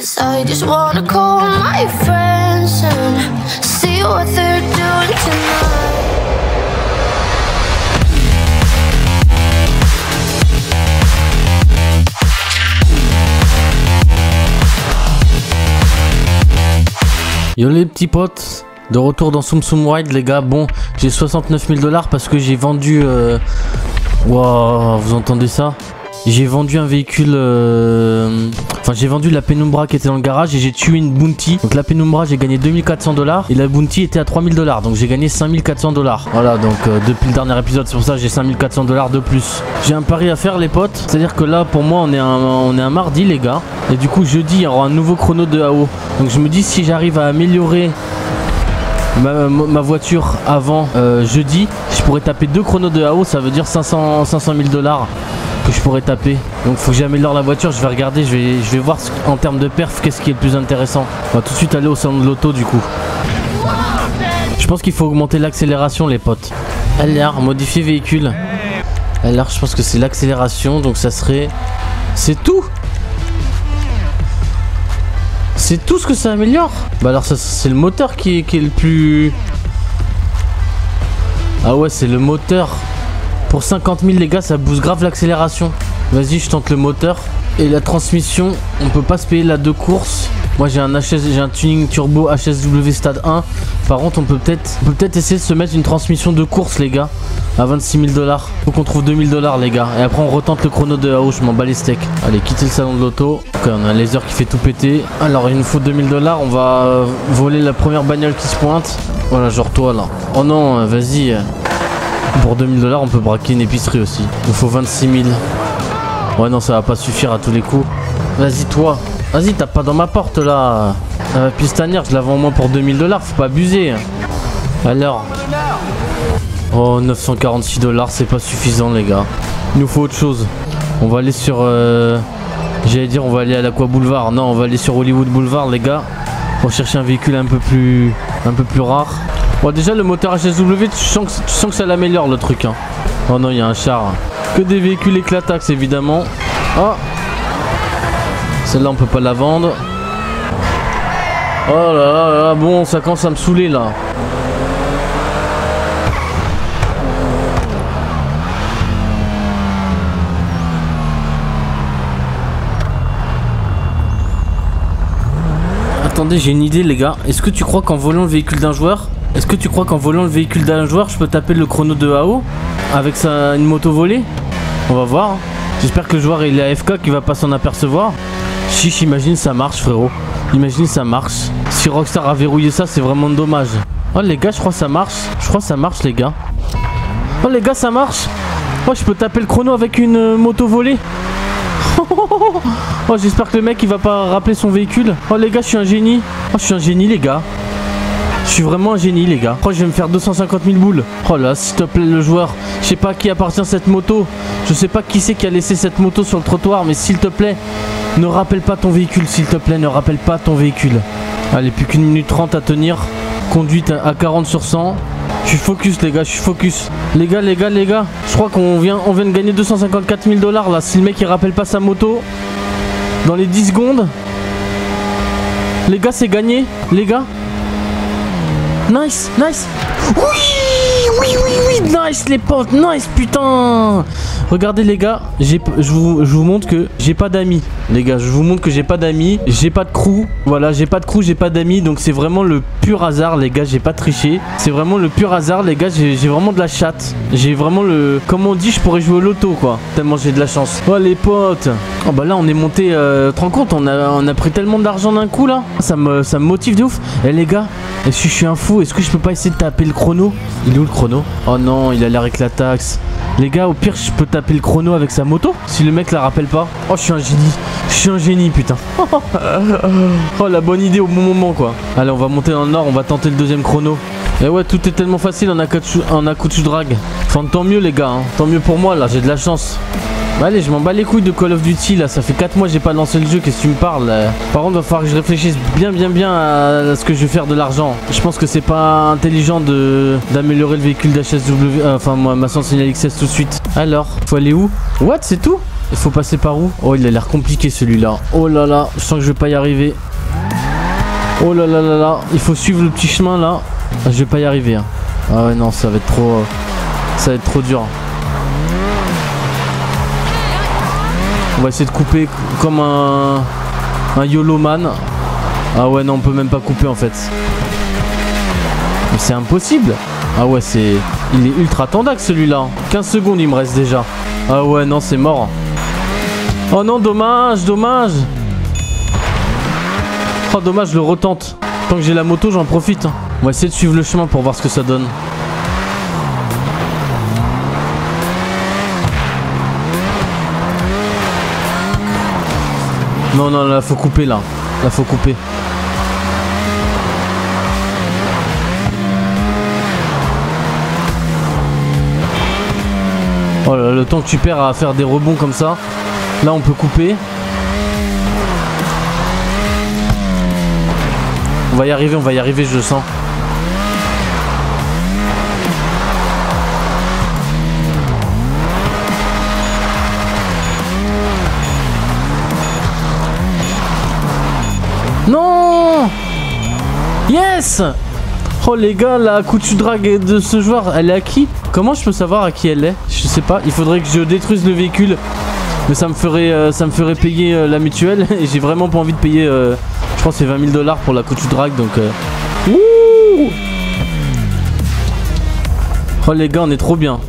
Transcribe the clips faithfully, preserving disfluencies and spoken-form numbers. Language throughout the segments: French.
'Cause I just wanna call my friends and see what they're doing tonight. Yo les petits potes, de retour dans Tsum Tsum Ride les gars. Bon, j'ai soixante-neuf mille dollars parce que j'ai vendu... Euh... Wow, vous entendez ça? J'ai vendu un véhicule... Euh... Enfin, j'ai vendu la Penumbra qui était dans le garage et j'ai tué une Bounty. Donc la Penumbra, j'ai gagné deux mille quatre cents dollars et la Bounty était à trois mille dollars. Donc j'ai gagné cinq mille quatre cents dollars. Voilà, donc euh, depuis le dernier épisode, c'est pour ça que j'ai cinq mille quatre cents dollars de plus. J'ai un pari à faire les potes. C'est-à-dire que là, pour moi, on est, un, on est un mardi les gars. Et du coup, jeudi, il y aura un nouveau chrono de A O. Donc je me dis, si j'arrive à améliorer ma, ma voiture avant euh, jeudi, je pourrais taper deux chronos de A O. Ça veut dire cinq cents mille dollars que je pourrais taper. Donc faut que j'améliore la voiture. Je vais regarder, je vais, je vais voir ce, en termes de perf, qu'est-ce qui est le plus intéressant. On va tout de suite aller au salon de l'auto du coup. Je pense qu'il faut augmenter l'accélération les potes. L R, modifier véhicule. L R, je pense que c'est l'accélération. Donc ça serait... C'est tout. C'est tout ce que ça améliore. Bah alors ça c'est le moteur qui est, qui est le plus... Ah ouais, c'est le moteur. Pour cinquante mille les gars, ça booste grave l'accélération. Vas-y, je tente le moteur. Et la transmission, on peut pas se payer la deux courses. Moi j'ai un H S, j'ai un tuning turbo H S W stade un. Par contre on peut peut-être peut peut-être essayer de se mettre une transmission de course les gars. À vingt-six mille dollars. Faut qu'on trouve deux mille dollars les gars. Et après on retente le chrono de A O, je m'en bats les steaks. Allez, quittez le salon de l'auto. Ok, on a un laser qui fait tout péter. Alors il nous faut deux mille dollars. On va voler la première bagnole qui se pointe. Voilà, genre toi là. Oh non, vas-y. Pour deux mille dollars on peut braquer une épicerie aussi. Il nous faut vingt-six mille. Ouais non, ça va pas suffire à tous les coups. Vas-y toi. Vas-y, tape pas dans ma porte là. Euh, pistanière, je la vends au moins pour deux mille dollars. Faut pas abuser. Alors. Oh, neuf cent quarante-six dollars, c'est pas suffisant les gars. Il nous faut autre chose. On va aller sur... Euh... J'allais dire on va aller à l'Aqua Boulevard. Non, on va aller sur Hollywood Boulevard les gars. Pour chercher un véhicule un peu plus... Un peu plus rare. Bon déjà le moteur H S W, tu sens que, tu sens que ça l'améliore le truc hein. Oh non, il y a un char. Que des véhicules éclatax évidemment. Oh. Celle-là on peut pas la vendre. Oh là là là, bon ça commence à me saouler là. Attendez, j'ai une idée les gars. Est-ce que tu crois qu'en volant le véhicule d'un joueur, est-ce que tu crois qu'en volant le véhicule d'un joueur, je peux taper le chrono de A O avec sa, une moto volée? On va voir. Hein. J'espère que le joueur il est A F K, qu'il va pas s'en apercevoir. Chiche, imagine ça marche frérot. Imagine ça marche. Si Rockstar a verrouillé ça, c'est vraiment dommage. Oh les gars, je crois que ça marche. Je crois que ça marche les gars. Oh les gars, ça marche. Oh, je peux taper le chrono avec une euh, moto volée. Oh, j'espère que le mec il va pas rappeler son véhicule. Oh les gars, je suis un génie. Oh, je suis un génie les gars. Je suis vraiment un génie les gars. Oh, je vais me faire deux cent cinquante mille boules. Oh là, s'il te plaît le joueur. Je sais pas à qui appartient cette moto. Je sais pas qui c'est qui a laissé cette moto sur le trottoir. Mais s'il te plaît, ne rappelle pas ton véhicule. S'il te plaît, ne rappelle pas ton véhicule. Allez, plus qu'une minute trente à tenir. Conduite à quarante sur cent. Je suis focus les gars, je suis focus. Les gars, les gars, les gars. Je crois qu'on vient, on vient de gagner deux cent cinquante-quatre mille dollars là. Si le mec il rappelle pas sa moto dans les dix secondes. Les gars, c'est gagné. Les gars. Nice, nice. Oui, oui, oui, oui. Nice les potes, nice putain. Regardez les gars, j'ai, je, vous, je vous montre que j'ai pas d'amis. Les gars, je vous montre que j'ai pas d'amis. J'ai pas de crew. Voilà, j'ai pas de crew, j'ai pas d'amis. Donc c'est vraiment le pur hasard les gars, j'ai pas triché. C'est vraiment le pur hasard les gars, j'ai vraiment de la chatte. J'ai vraiment le... Comme on dit, je pourrais jouer au loto quoi. Tellement j'ai de la chance. Oh les potes. Oh bah là on est monté, euh, te rends compte, on a, on a pris tellement d'argent d'un coup là. Ça me, ça me motive de ouf. Eh les gars, est-ce que je suis un fou? Est-ce que je peux pas essayer de taper le chrono? Il est où le chrono? Oh non, il a l'air éclatax. Les gars, au pire, je peux taper le chrono avec sa moto si le mec la rappelle pas. Oh, je suis un génie. Je suis un génie, putain. Oh, la bonne idée au bon moment, quoi. Allez, on va monter dans le nord, on va tenter le deuxième chrono. Et ouais, tout est tellement facile en Akutsu Drag. Enfin, tant mieux, les gars. Hein. Tant mieux pour moi, là, j'ai de la chance. Bah allez, je m'en bats les couilles de Call of Duty là, ça fait quatre mois que j'ai pas lancé le jeu, qu'est-ce que tu me parles là. Par contre, il va falloir que je réfléchisse bien bien bien à ce que je vais faire de l'argent. Je pense que c'est pas intelligent de d'améliorer le véhicule d'H S W, euh, enfin moi ma Sentinel X S tout de suite. Alors, faut aller où? What, c'est tout? Il faut passer par où? Oh, il a l'air compliqué celui-là. Oh là là, je sens que je vais pas y arriver. Oh là là là là, il faut suivre le petit chemin là. Je vais pas y arriver. Hein. Ah ouais, non, ça va être trop... Ça va être trop dur. On va essayer de couper comme un... Un YOLO man. Ah ouais, non, on peut même pas couper en fait. Mais c'est impossible. Ah ouais, c'est... Il est ultra tendax celui-là. quinze secondes il me reste déjà. Ah ouais, non, c'est mort. Oh non, dommage, dommage. Oh dommage, je le retente. Tant que j'ai la moto, j'en profite. On va essayer de suivre le chemin pour voir ce que ça donne. Non, non, là, faut couper, là. Là, faut couper. Oh là, le temps que tu perds à faire des rebonds comme ça. Là, on peut couper. On va y arriver, on va y arriver, je le sens. Non! Yes! Oh les gars, la couture drag de ce joueur, elle est à qui? Comment je peux savoir à qui elle est? Je sais pas, il faudrait que je détruise le véhicule. Mais ça me ferait, euh, ça me ferait payer euh, la mutuelle. Et j'ai vraiment pas envie de payer, euh, je pense que c'est vingt mille dollars pour la couture drag. Donc euh... Ouh! Oh les gars, on est trop bien.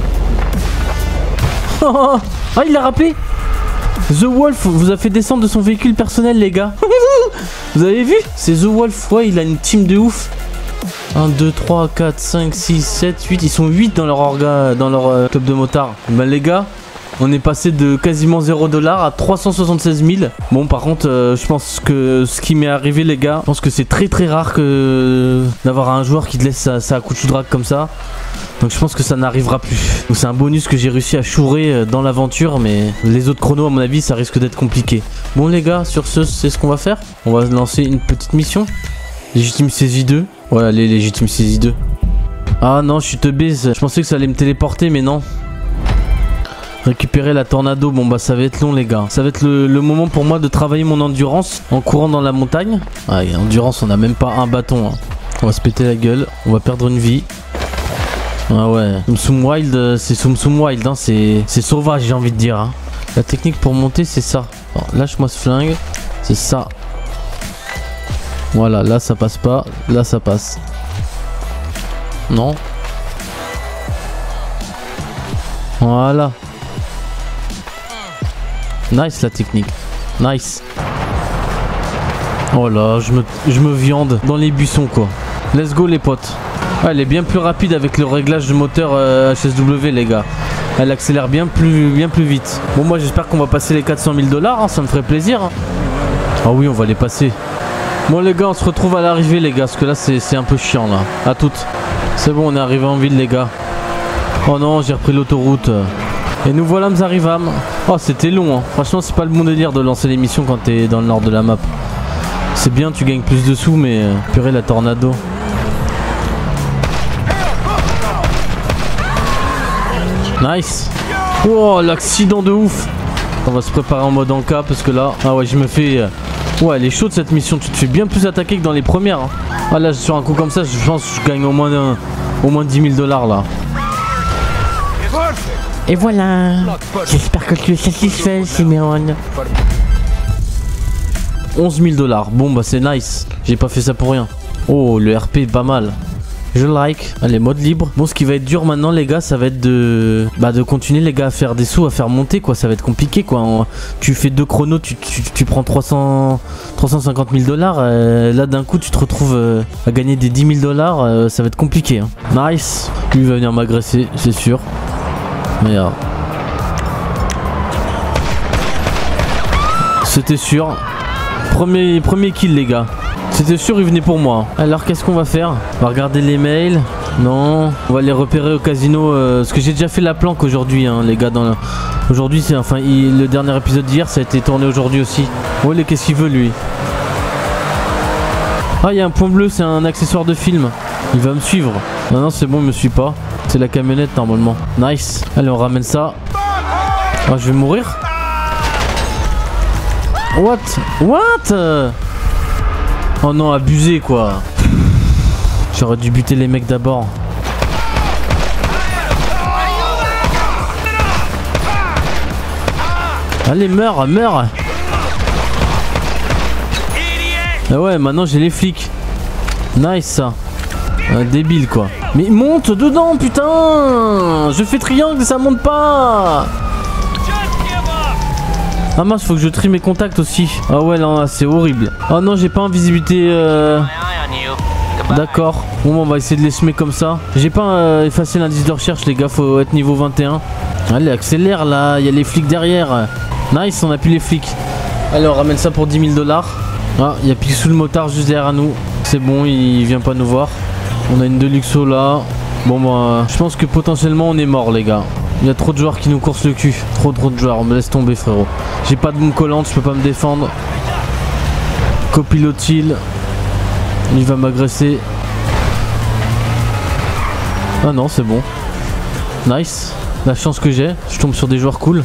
Ah, il l'a rappelé. The Wolf vous a fait descendre de son véhicule personnel, les gars. Vous avez vu? C'est The Wolf, ouais, il a une team de ouf. un, deux, trois, quatre, cinq, six, sept, huit. Ils sont huit dans leur orga, dans leur euh, club de motards. Bah les gars, on est passé de quasiment zéro dollar à trois cent soixante-seize mille. Bon, par contre, euh, je pense que ce qui m'est arrivé, les gars, je pense que c'est très très rare que d'avoir un joueur qui te laisse sa, sa couche drag comme ça. Donc je pense que ça n'arrivera plus. Donc c'est un bonus que j'ai réussi à chourer dans l'aventure, mais les autres chronos à mon avis ça risque d'être compliqué. Bon les gars, sur ce c'est ce qu'on va faire. On va lancer une petite mission. Légitime saisie deux. Voilà, les légitimes saisie deux. Ah non, je suis te baise. Je pensais que ça allait me téléporter, mais non. Récupérer la tornado, bon bah ça va être long les gars. Ça va être le, le moment pour moi de travailler mon endurance en courant dans la montagne. Ah, et endurance, on a même pas un bâton. Hein. On va se péter la gueule, on va perdre une vie. Ah ouais, Tsum Tsum Wild, c'est Tsum Tsum Wild, hein, c'est sauvage j'ai envie de dire. Hein. La technique pour monter c'est ça. Lâche-moi ce flingue, c'est ça. Voilà, là ça passe pas, là ça passe. Non. Voilà. Nice la technique, nice. Oh là, je me, je me viande dans les buissons quoi. Let's go les potes. Ah, elle est bien plus rapide avec le réglage de moteur euh, H S W les gars. Elle accélère bien plus, bien plus vite. Bon moi j'espère qu'on va passer les quatre cent mille dollars, hein, ça me ferait plaisir. Hein. Ah oui on va les passer. Bon les gars on se retrouve à l'arrivée les gars, parce que là c'est un peu chiant là. À toutes. C'est bon on est arrivé en ville les gars. Oh non j'ai repris l'autoroute. Et nous voilà nous arrivâmes. Oh c'était long hein. Franchement c'est pas le bon délire de lancer l'émission quand t'es dans le nord de la map. C'est bien tu gagnes plus de sous mais euh, purée la tornado. Nice. Oh l'accident de ouf. On va se préparer en mode encas parce que là, ah ouais je me fais, ouais elle est chaude cette mission. Tu te fais bien plus attaquer que dans les premières. Hein. Ah là sur un coup comme ça, je pense que je gagne au moins un, au moins dix mille dollars là. Et voilà. J'espère que tu es satisfait, Simeon. onze mille dollars. Bon bah c'est nice. J'ai pas fait ça pour rien. Oh le R P est pas mal. Je like. Allez, mode libre. Bon, ce qui va être dur maintenant, les gars, ça va être de bah de continuer, les gars, à faire des sous, à faire monter, quoi. Ça va être compliqué, quoi. On... Tu fais deux chronos, tu, tu, tu prends trois cents, trois cent cinquante mille dollars. Euh, là, d'un coup, tu te retrouves euh, à gagner des dix mille dollars. Euh, ça va être compliqué. Hein. Nice. Lui va venir m'agresser, c'est sûr. Regarde. C'était sûr. Premier, premier kill, les gars. C'était sûr, il venait pour moi. Alors, qu'est-ce qu'on va faire? On va regarder les mails. Non. On va les repérer au casino. Euh, parce que j'ai déjà fait la planque aujourd'hui, hein, les gars. Dans le... Aujourd'hui, c'est enfin il... le dernier épisode d'hier, ça a été tourné aujourd'hui aussi. Oh, les qu'est-ce qu'il veut, lui? Ah, il y a un point bleu, c'est un accessoire de film. Il va me suivre. Non, non, c'est bon, il me suit pas. C'est la camionnette, normalement. Nice. Allez, on ramène ça. Ah, je vais mourir. What? What? Oh non, abusé quoi. J'aurais dû buter les mecs d'abord. Allez, meurs, meurs. Ah ouais, maintenant j'ai les flics. Nice ça. Un débile quoi. Mais monte dedans, putain. Je fais triangle, ça monte pas. Ah mince, faut que je trie mes contacts aussi. Ah ouais, là, c'est horrible. Oh non, j'ai pas en visibilité. Euh... D'accord. Bon, on va essayer de les semer comme ça. J'ai pas euh, effacé l'indice de recherche, les gars. Faut être niveau vingt et un. Allez, accélère là. Il y a les flics derrière. Nice, on a plus les flics. Allez, on ramène ça pour dix mille dollars. Ah, il y a Picsou le motard juste derrière nous. C'est bon, il vient pas nous voir. On a une Deluxo là. Bon, bah, je pense que potentiellement on est mort, les gars. Il y a trop de joueurs qui nous coursent le cul. Trop, trop de joueurs. On me laisse tomber, frérot. J'ai pas de bombe collante, je peux pas me défendre. Copilote-t-il. Il va m'agresser. Ah non, c'est bon. Nice. La chance que j'ai. Je tombe sur des joueurs cool.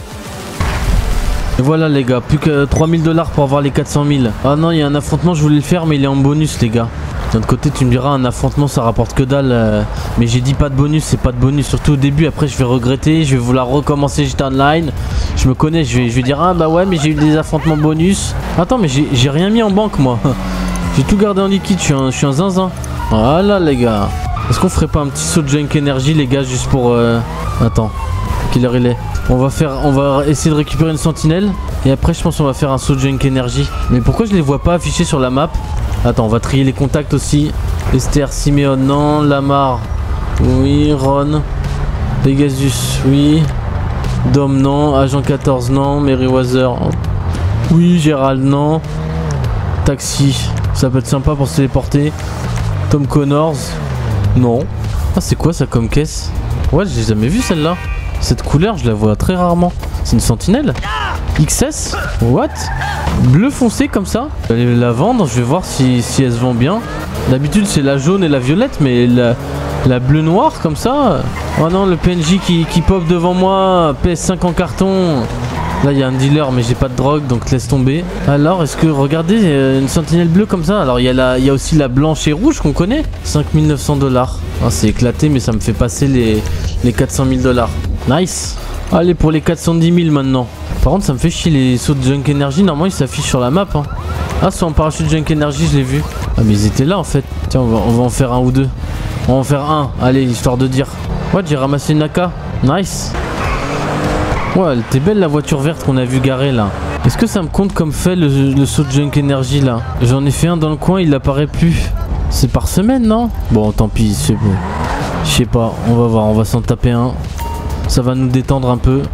Et voilà les gars, plus que trois mille dollars pour avoir les quatre cent mille. Ah non, il y a un affrontement, je voulais le faire, mais il est en bonus les gars. D'un autre côté, tu me diras, un affrontement ça rapporte que dalle. Euh, mais j'ai dit pas de bonus, c'est pas de bonus. Surtout au début, après je vais regretter, je vais vouloir recommencer G T A Online. Je me connais, je vais, je vais dire, ah bah ouais, mais j'ai eu des affrontements bonus. Attends, mais j'ai rien mis en banque moi. J'ai tout gardé en liquide, je suis un, je suis un zinzin. Voilà les gars. Est-ce qu'on ferait pas un petit saut de Junk Energy les gars, juste pour... Euh... Attends, quelle heure il est? On va faire, on va essayer de récupérer une sentinelle. Et après je pense qu'on va faire un saut de Junk Energy. Mais pourquoi je les vois pas affichés sur la map? Attends, on va trier les contacts aussi. Esther, Simeon, non. Lamar, oui. Ron, Pegasus, oui. Dom, non. Agent quatorze, non. Meriwether, oui. Gérald, non. Taxi, ça peut être sympa pour se téléporter. Tom Connors, non. Ah, c'est quoi ça comme caisse? Ouais, j'ai jamais vu celle-là. Cette couleur, je la vois très rarement. C'est une sentinelle X S? What? Bleu foncé comme ça? Je vais aller la vendre, je vais voir si, si elle se vend bien. D'habitude c'est la jaune et la violette, mais la, la bleu noire comme ça. Oh non, le P N J qui, qui pop devant moi. P S cinq en carton. Là il y a un dealer mais j'ai pas de drogue donc laisse tomber. Alors est-ce que regardez euh, une sentinelle bleue comme ça. Alors il y, a la, il y a aussi la blanche et rouge qu'on connaît. cinq mille neuf cents dollars. Ah, c'est éclaté mais ça me fait passer les, les quatre cent mille dollars. Nice. Allez pour les quatre cent dix mille maintenant. Par contre ça me fait chier les sauts de Junk Energy. Normalement ils s'affichent sur la map hein. Ah soit en parachute Junk Energy je l'ai vu. Ah mais ils étaient là en fait. Tiens on va, on va en faire un ou deux. On va en faire un. Allez histoire de dire. Ouais j'ai ramassé une A K. Nice. Ouais elle était belle la voiture verte qu'on a vu garer là. Est-ce que ça me compte comme fait le, le saut de Junk Energy là? J'en ai fait un dans le coin, il apparaît plus. C'est par semaine non? Bon tant pis c'est bon. Je sais pas, on va voir, on va s'en taper un. Ça va nous détendre un peu.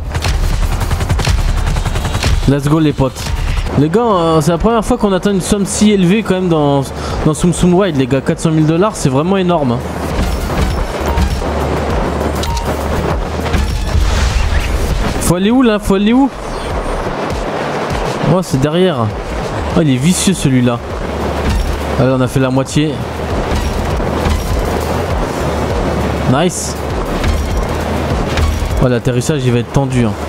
Let's go les potes. Les gars, euh, c'est la première fois qu'on atteint une somme si élevée quand même dans, dans Tsum Tsum Wide. Les gars, quatre cent mille dollars, c'est vraiment énorme. Faut aller où là? Faut aller où? Oh, c'est derrière. Oh, il est vicieux celui-là. Allez, on a fait la moitié. Nice. Oh, l'atterrissage il va être tendu hein.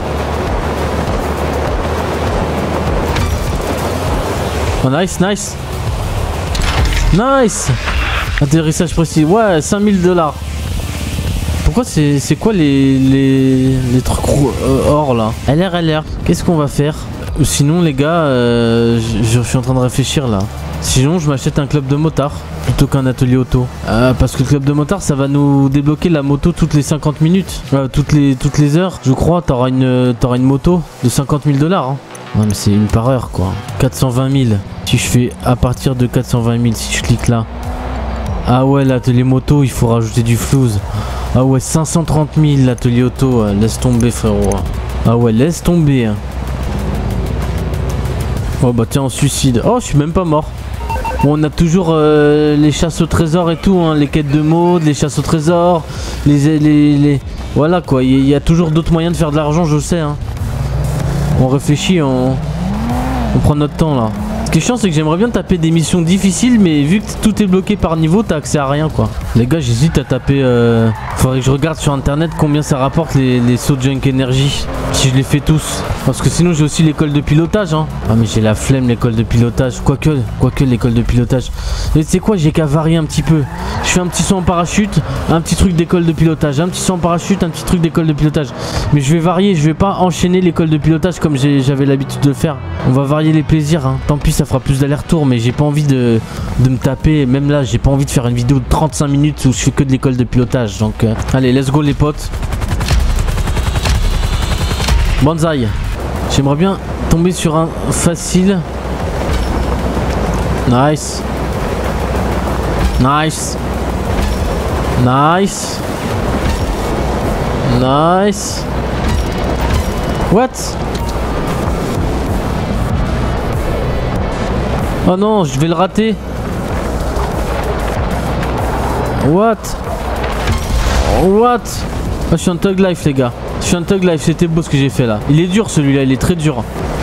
Oh nice nice Nice. Atterrissage précis. Ouais cinq mille dollars. Pourquoi c'est c'est quoi les, les, les trucs euh, or là? L R L R. Qu'est-ce qu'on va faire? Sinon les gars euh, je, je suis en train de réfléchir là. Sinon je m'achète un club de motard plutôt qu'un atelier auto. Euh, parce que le club de motard ça va nous débloquer la moto toutes les cinquante minutes. Euh, toutes les toutes les heures. Je crois t'auras une t'auras une moto de cinquante mille dollars. Hein. Ouais mais c'est une par heure quoi. quatre cent vingt mille. Si je fais à partir de quatre cent vingt mille, si je clique là. Ah ouais l'atelier moto il faut rajouter du flouze. Ah ouais cinq cent trente mille l'atelier auto. Euh, laisse tomber frérot. Ah ouais laisse tomber. Oh bah tiens on suicide. Oh je suis même pas mort. Bon, on a toujours euh, les chasses au trésor et tout, hein, les quêtes de mode, les chasses au trésor, les, les, les... Voilà quoi, il y, y a toujours d'autres moyens de faire de l'argent, je sais. Hein. On réfléchit, on... on prend notre temps là. qui est chiant, c'est que j'aimerais bien taper des missions difficiles, mais vu que tout est bloqué par niveau, t'as accès à rien quoi. Les gars, j'hésite à taper. Euh... Faudrait que je regarde sur internet combien ça rapporte les, les sauts de Junk Energy. Si je les fais tous. Parce que sinon, j'ai aussi l'école de pilotage. Hein. Ah, mais j'ai la flemme, l'école de pilotage. Quoique, quoique l'école de pilotage. Et tu sais quoi, j'ai qu'à varier un petit peu. Je fais un petit saut en parachute, un petit truc d'école de pilotage. Un petit saut en parachute, un petit truc d'école de pilotage. Mais je vais varier, je vais pas enchaîner l'école de pilotage comme j'avais l'habitude de le faire. On va varier les plaisirs. Hein. Tant pis, ça fera plus d'aller-retour, mais j'ai pas envie de, de me taper. Même là, j'ai pas envie de faire une vidéo de trente-cinq minutes où je fais que de l'école de pilotage. Donc, euh, allez, let's go les potes. Banzai. J'aimerais bien tomber sur un facile. Nice. Nice. Nice. Nice. What? Oh non, je vais le rater. What? What? Oh, je suis un Thug Life les gars. Je suis un Thug Life, c'était beau ce que j'ai fait là. Il est dur celui-là, il est très dur.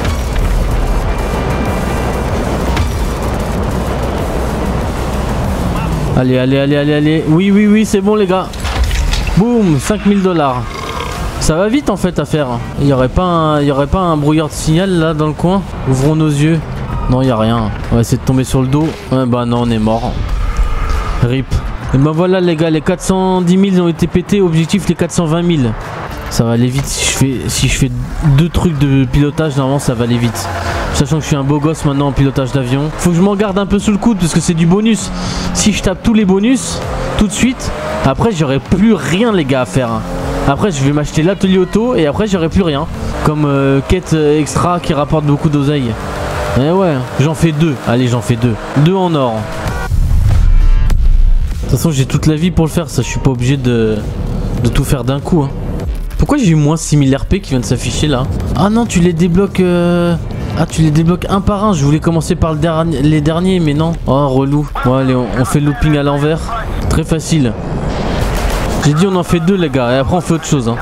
Allez, allez, allez, allez, allez. Oui, oui, oui, c'est bon les gars. Boum, cinq mille dollars. Ça va vite en fait à faire. Il y aurait pas un, il y aurait pas un brouillard de signal là dans le coin. Ouvrons nos yeux. Non, il y a rien. On va essayer de tomber sur le dos. Ouais, bah non, on est mort. Rip. Et ben voilà les gars, les quatre cent dix mille ont été pétés. Objectif les quatre cent vingt mille. Ça va aller vite si je fais, si je fais deux trucs de pilotage. Normalement ça va aller vite. Sachant que je suis un beau gosse maintenant en pilotage d'avion. Faut que je m'en garde un peu sous le coude parce que c'est du bonus. Si je tape tous les bonus tout de suite, après j'aurai plus rien les gars à faire. Après je vais m'acheter l'atelier auto et après j'aurai plus rien. Comme euh, quête extra qui rapporte beaucoup d'oseille. Eh ouais, j'en fais deux. Allez, j'en fais deux. Deux en or. De toute façon j'ai toute la vie pour le faire. Ça je suis pas obligé de, de tout faire d'un coup hein. Pourquoi j'ai eu moins six mille R P qui vient de s'afficher là? Ah non, tu les débloques euh... Ah, tu les débloques un par un. Je voulais commencer par le dernier, les derniers, mais non. Oh, relou. Bon, allez, on, on fait le looping à l'envers. Très facile. J'ai dit on en fait deux, les gars. Et après, on fait autre chose. Hein.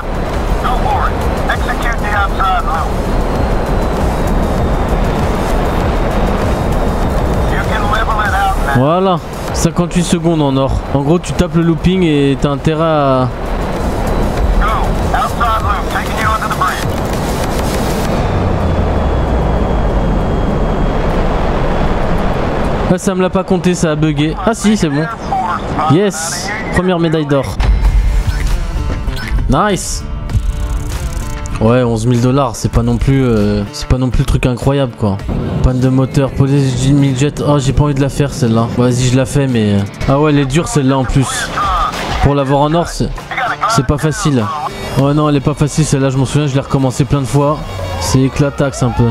Voilà. cinquante-huit secondes en or. En gros, tu tapes le looping et t'as intérêt à... Ah, ça me l'a pas compté, ça a bugué. Ah si, c'est bon. Yes. Première médaille d'or. Nice. Ouais, onze mille dollars, c'est pas non plus euh, c'est pas non plus le truc incroyable quoi. Panne de moteur, police mille jet. Oh, j'ai pas envie de la faire celle-là. Vas-y, je la fais mais... Ah ouais, elle est dure celle-là en plus. Pour l'avoir en or, c'est pas facile. Ouais non, elle est pas facile celle-là, je m'en souviens, je l'ai recommencé plein de fois. C'est éclataxe un peu.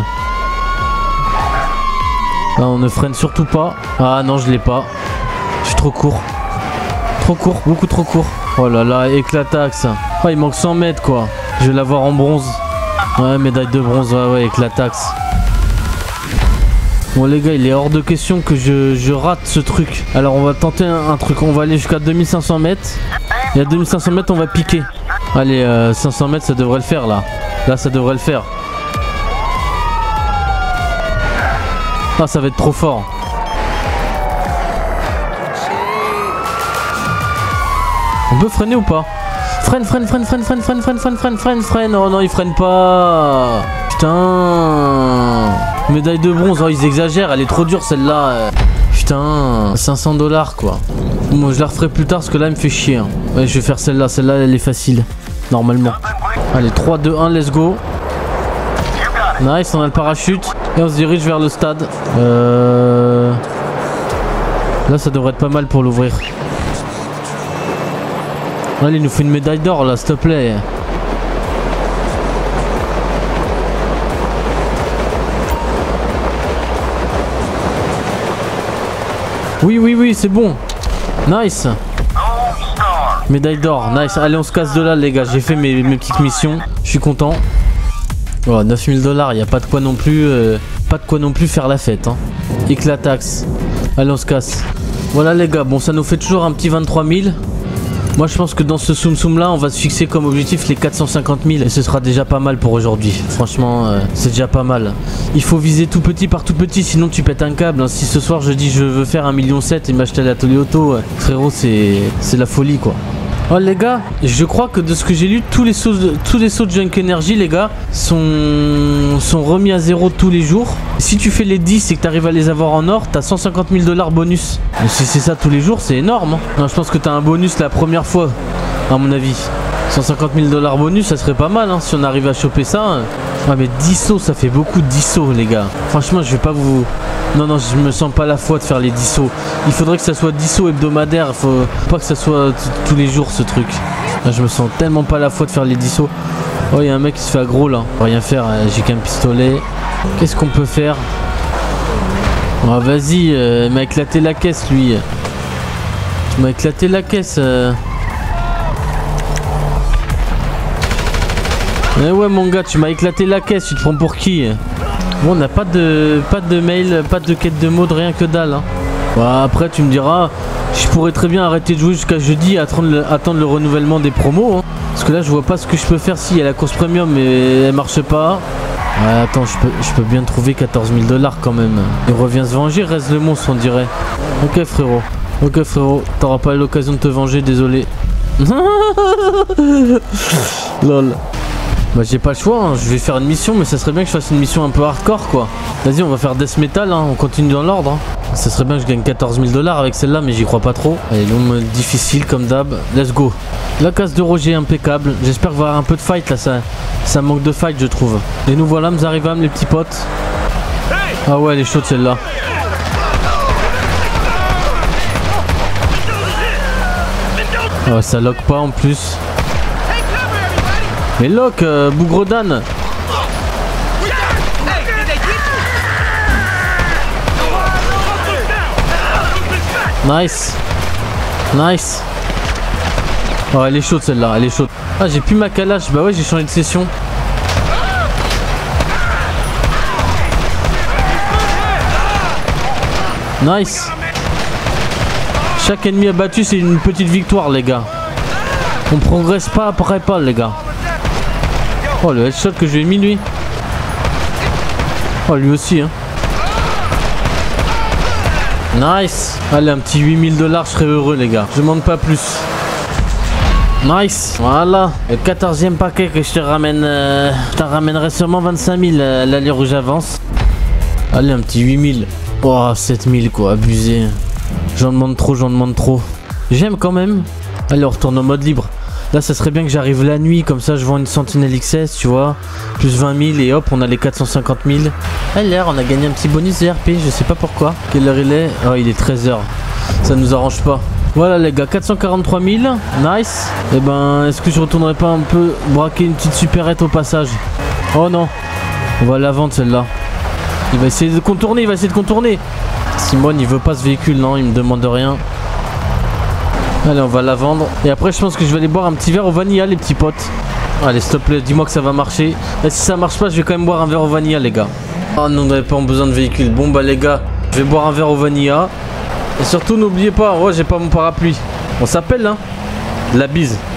Là, on ne freine surtout pas. Ah non, je l'ai pas. Je suis trop court. Trop court, beaucoup trop court. Oh là là, éclataxe. Oh, il manque cent mètres quoi. Je vais l'avoir en bronze. Ouais, médaille de bronze, ouais, ouais, éclataxe. Bon les gars, il est hors de question que je, je rate ce truc. Alors on va tenter un, un truc. On va aller jusqu'à deux mille cinq cents mètres. Et à deux mille cinq cents mètres, on va piquer. Allez, euh, cinq cents mètres, ça devrait le faire là. Là, ça devrait le faire. Ah, ça va être trop fort. On peut freiner ou pas? Freine, freine, freine, freine, freine, freine, freine, freine, freine, freine, freine. Oh non, il freine pas. Putain. Médaille de bronze, oh, ils exagèrent, elle est trop dure celle-là. Putain, cinq cents dollars quoi. Moi je la referai plus tard parce que là elle me fait chier. Hein. Ouais, je vais faire celle-là, celle-là elle est facile. Normalement. Allez, trois, deux, un, let's go. Nice, on a le parachute. Et on se dirige vers le stade. Euh... Là ça devrait être pas mal pour l'ouvrir. Allez, il nous faut une médaille d'or là, s'il te plaît. Oui, oui, oui, c'est bon. Nice. Médaille d'or, nice. Allez, on se casse de là, les gars. J'ai fait mes, mes petites missions. Je suis content. Oh, neuf mille dollars, il n'y a pas de quoi non plus euh, pas de quoi non plus faire la fête hein. Éclataxe. Allez, on se casse. Voilà les gars, bon ça nous fait toujours un petit vingt-trois mille. Moi je pense que dans ce Soum Soum là on va se fixer comme objectif les quatre cent cinquante mille et ce sera déjà pas mal pour aujourd'hui. Franchement euh, c'est déjà pas mal. Il faut viser tout petit par tout petit sinon tu pètes un câble. Hein. Si ce soir je dis je veux faire un million sept et m'acheter l'atelier auto, ouais. Frérot c'est la folie quoi. Oh les gars, je crois que de ce que j'ai lu, tous les sauts de, tous les sauts de Junk Energy les gars sont, sont remis à zéro tous les jours. Si tu fais les dix et que tu arrives à les avoir en or, t'as cent cinquante mille dollars bonus. Mais si c'est ça tous les jours, c'est énorme. Hein. Non, je pense que t'as un bonus la première fois, à mon avis. cent cinquante mille dollars bonus, ça serait pas mal hein, si on arrive à choper ça. Hein. Ah mais dix sauts, ça fait beaucoup de dix sauts les gars. Franchement, je vais pas vous... Non, non, je me sens pas la foi de faire les dix sauts. Il faudrait que ça soit dix sauts hebdomadaires. Il faut pas que ça soit tous les jours ce truc. Là, je me sens tellement pas la foi de faire les dix sauts. Oh, il y a un mec qui se fait aggro là. On va rien faire, j'ai qu'un pistolet. Qu'est-ce qu'on peut faire? Oh, vas-y, euh, il m'a éclaté la caisse lui. Tu m'as éclaté la caisse. Euh... Eh ouais, mon gars, tu m'as éclaté la caisse. Tu te prends pour qui? Bon, on n'a pas de, pas de mail, pas de quête de mode, rien que dalle. Hein. Bah, après, tu me diras, je pourrais très bien arrêter de jouer jusqu'à jeudi et attendre le, attendre le renouvellement des promos. Hein. Parce que là, je vois pas ce que je peux faire si y a la course premium mais elle marche pas. Ouais, attends, je peux, je peux bien trouver quatorze mille dollars quand même. Il revient se venger, reste le monstre, on dirait. Ok, frérot. Ok, frérot. T'auras pas l'occasion de te venger, désolé. Lol. Bah j'ai pas le choix, hein. Je vais faire une mission mais ça serait bien que je fasse une mission un peu hardcore quoi. Vas-y on va faire Death Metal, hein. On continue dans l'ordre. Hein. Ça serait bien que je gagne quatorze mille dollars avec celle-là mais j'y crois pas trop. Allez, long difficile comme d'hab, let's go. La case de Roger impeccable, j'espère qu'il va y avoir un peu de fight là, ça, ça manque de fight je trouve. Et nous voilà, nous arrivons les petits potes. Ah ouais elle est chaude celle-là. Ah ouais ça lock pas en plus. Mais lock, euh, Bougredan. Nice. Nice. Oh elle est chaude celle-là, elle est chaude. Ah j'ai plus ma calache, bah ouais j'ai changé de session. Nice. Chaque ennemi abattu c'est une petite victoire les gars. On progresse pas après pas les gars. Oh le headshot que je lui ai mis lui. Oh lui aussi hein. Nice. Allez un petit huit mille dollars je serais heureux les gars. Je demande pas plus. Nice. Voilà. Le quatorzième paquet que je te ramène. Euh, je t'en ramènerai sûrement vingt-cinq mille à l'allure où j'avance. Allez un petit huit mille. Oh sept mille quoi, abusé. J'en demande trop, j'en demande trop. J'aime quand même. Allez on retourne au mode libre. Là ça serait bien que j'arrive la nuit, comme ça je vends une Sentinelle X S, tu vois. Plus vingt mille et hop on a les quatre cent cinquante mille. À l'heure on a gagné un petit bonus de R P, je sais pas pourquoi. Quelle heure il est? Oh il est treize heures. Ça nous arrange pas. Voilà les gars, quatre cent quarante-trois mille. Nice. Et ben est-ce que je retournerai pas un peu braquer une petite supérette au passage? Oh non. On va la vendre celle-là. Il va essayer de contourner, il va essayer de contourner. Simone il veut pas ce véhicule, non, il me demande rien. Allez on va la vendre. Et après je pense que je vais aller boire un petit verre au vanilla les petits potes. Allez s'il te plaît dis-moi que ça va marcher. Et si ça marche pas je vais quand même boire un verre au vanilla les gars. Oh non on n'avait pas besoin de véhicule. Bon bah les gars je vais boire un verre au vanilla. Et surtout n'oubliez pas, ouais j'ai pas mon parapluie. On s'appelle hein. La bise.